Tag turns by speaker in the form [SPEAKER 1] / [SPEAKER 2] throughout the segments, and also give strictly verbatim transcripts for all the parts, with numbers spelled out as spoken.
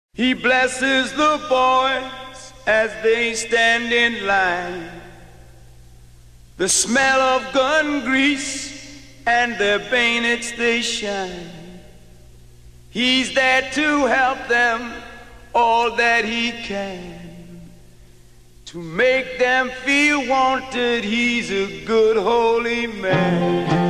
[SPEAKER 1] He blesses the boys as they stand in line. The smell of gun grease and their bayonets they shine. He's there to help them all that he can, to make them feel wanted. He's a good holy man.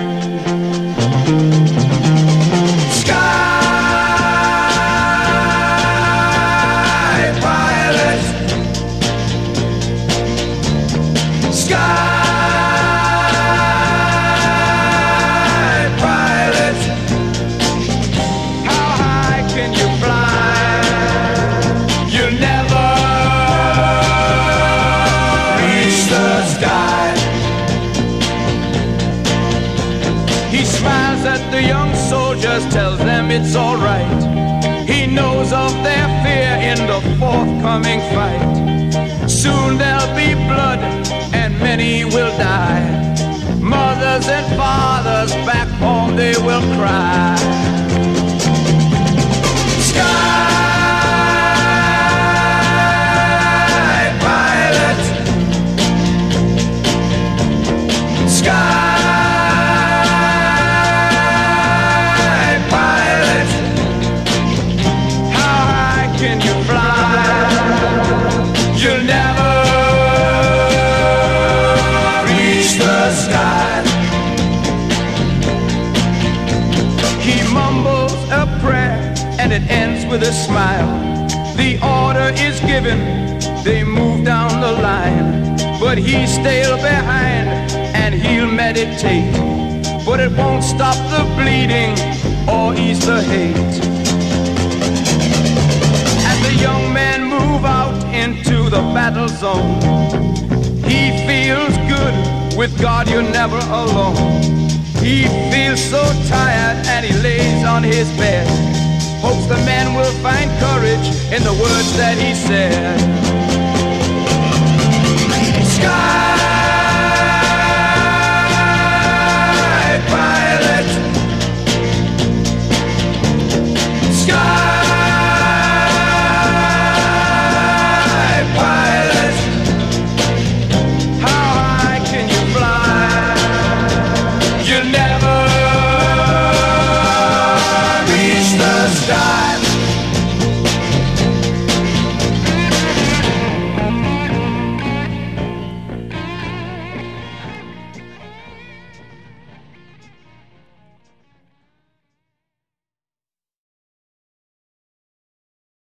[SPEAKER 1] Tells them it's all right. He knows of their fear in the forthcoming fight. Soon there'll be blood and many will die. Mothers and fathers back home, they will cry. Sky pilot, sky and it ends with a smile. The order is given, they move down the line, but he's still behind and he'll meditate. But it won't stop the bleeding or ease the hate. As the young men move out into the battle zone, he feels good, with God you're never alone. He feels so tired and he lays on his bed, hopes the men will find courage in the words that he said. Sky